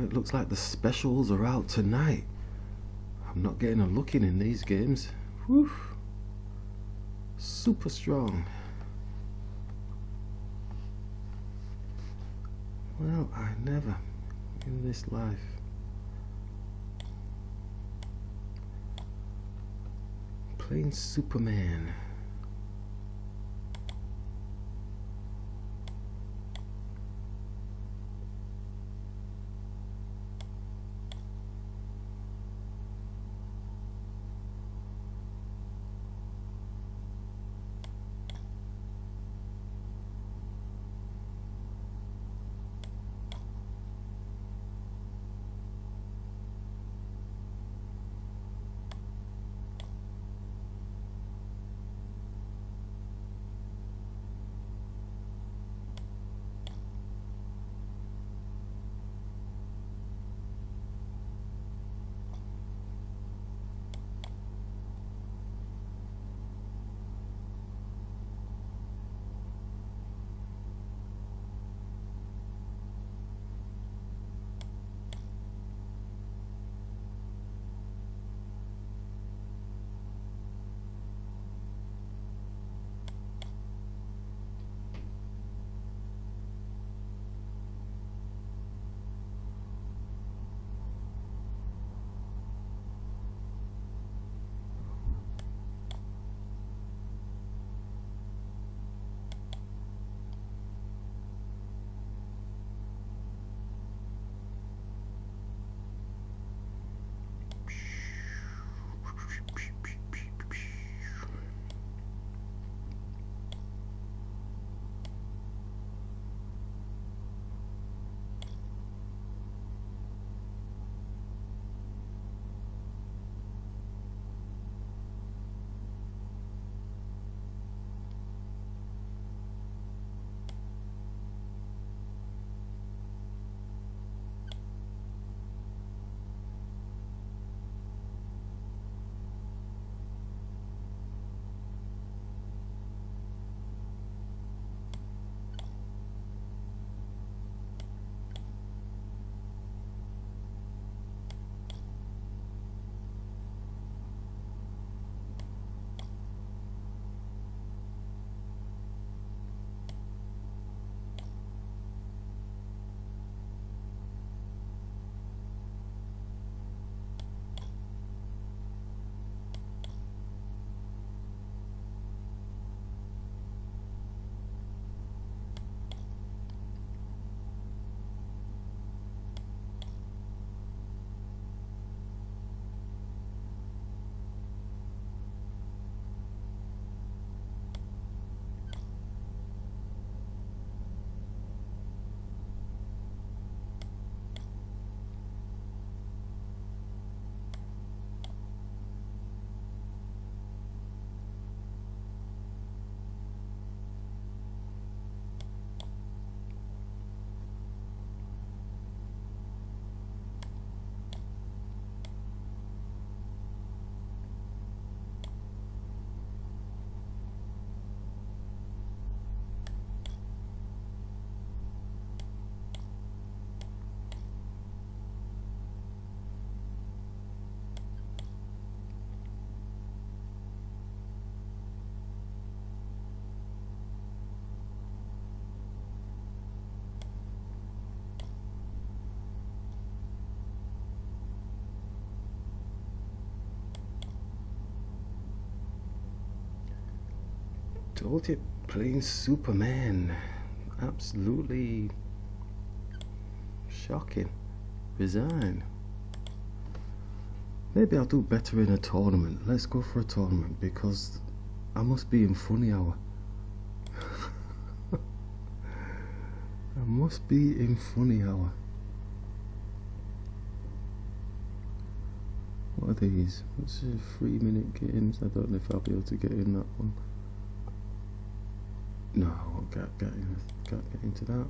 Well, it looks like the specials are out tonight. I'm not getting a look in these games. Whew. Super strong. Well, I never in this life. Playing Superman. Told you, playing Superman. Absolutely shocking. Resign. Maybe I'll do better in a tournament. Let's go for a tournament because I must be in funny hour. I must be in funny hour. What are these? What's 3-minute games? I don't know if I'll be able to get in that one. No, I won't get into that.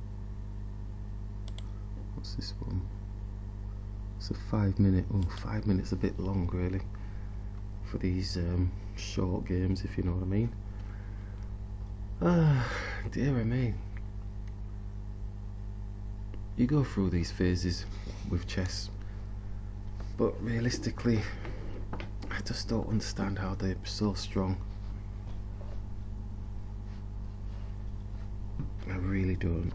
What's this one? It's a 5-minute. Oh, 5 minutes a bit long really for these short games, if you know what I mean. Ah, dear me. you go through these phases with chess, but realistically I just don't understand how they're so strong. I really don't.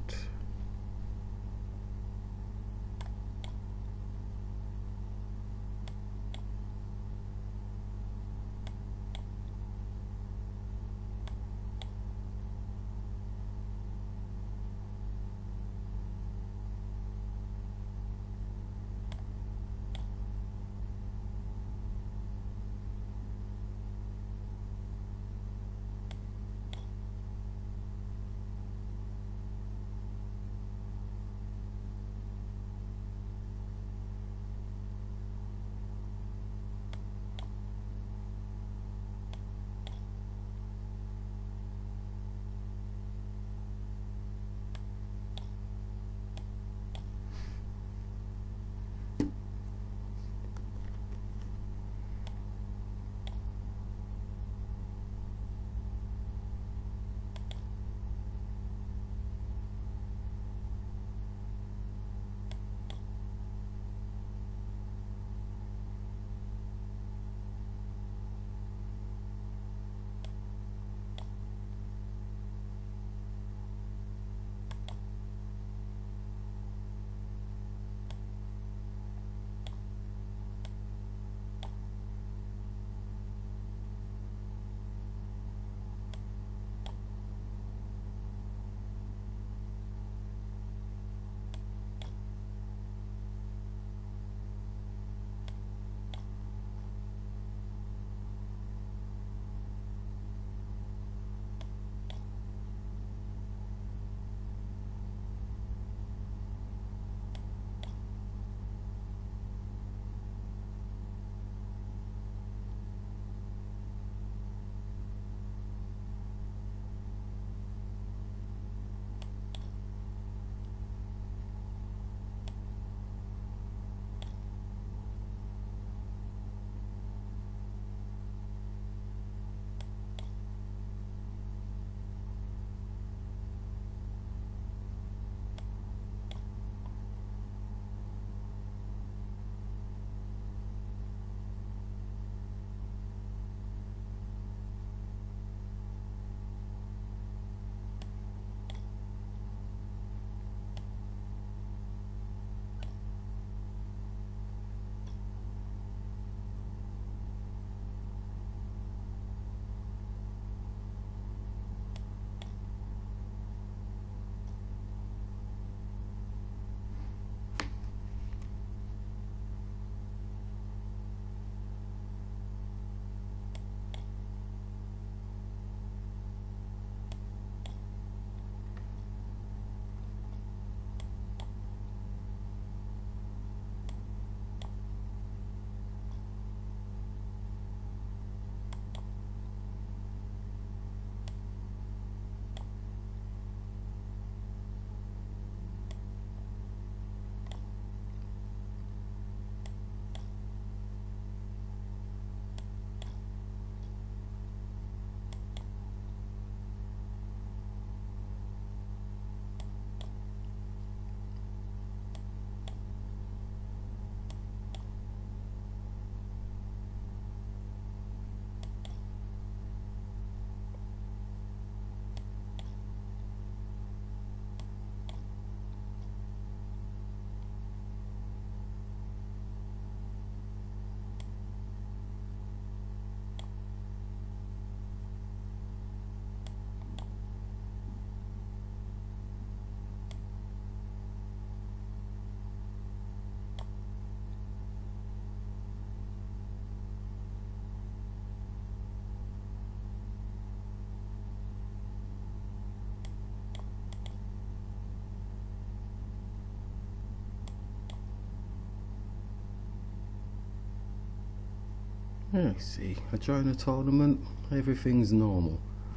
I see. I join a tournament, everything's normal.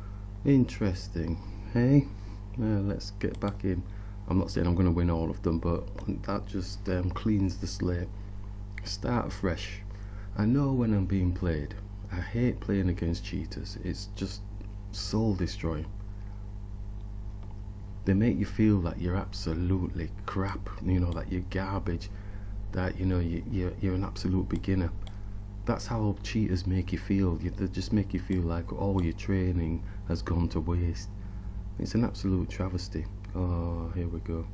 Interesting, hey? Let's get back in. I'm not saying I'm going to win all of them, but that just cleans the slate. Start fresh. I know when I'm being played. I hate playing against cheaters. It's just soul destroying. They make you feel like you're absolutely crap, you know, that you're garbage, that, you know, you're an absolute beginner. That's how cheaters make you feel. They just make you feel like all your training has gone to waste. It's an absolute travesty. Oh, here we go.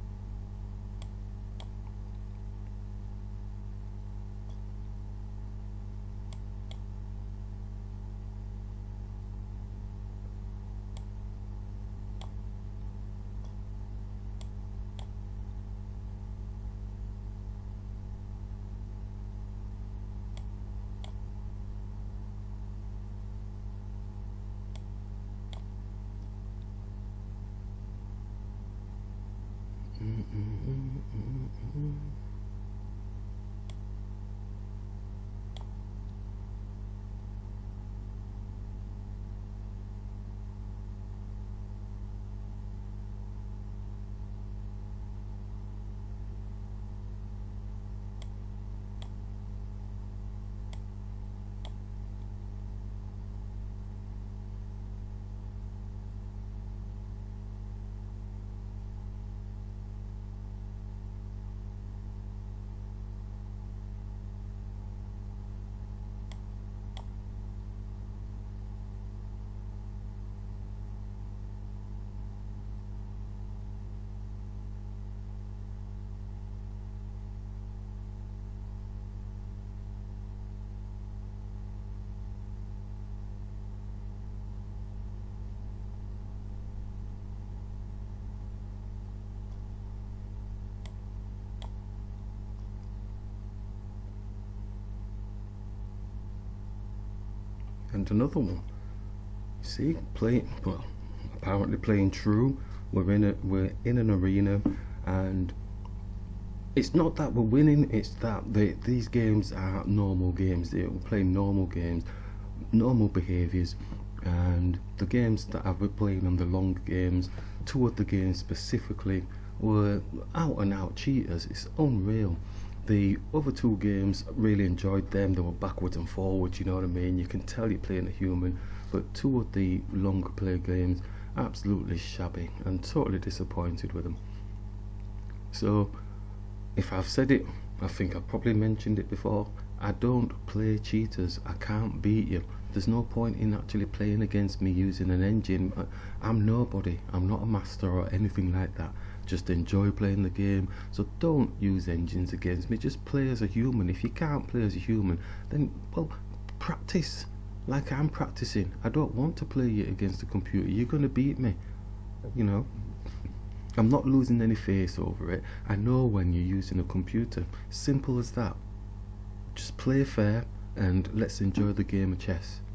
And another one. See, apparently playing true. We're in an arena, and it's not that we're winning. It's that these games are normal games. We're playing normal games, normal behaviours, and the games that I've been playing on the long games, 2 of the games specifically, were out and out cheaters. It's unreal. The other 2 games, really enjoyed them. They were backwards and forwards, you know what I mean? You can tell you're playing a human. But 2 of the longer play games, absolutely shabby and totally disappointed with them. So, if I've said it, I think I've probably mentioned it before, I don't play cheaters. I can't beat you. There's no point in actually playing against me using an engine. I'm nobody. I'm not a master or anything like that. Just enjoy playing the game. So don't use engines against me. Just play as a human. If you can't play as a human, then, well, practice like I'm practicing. I don't want to play you against the computer. You're going to beat me, you know. I'm not losing any face over it. I know when you're using a computer. Simple as that. Just play fair and let's enjoy the game of chess.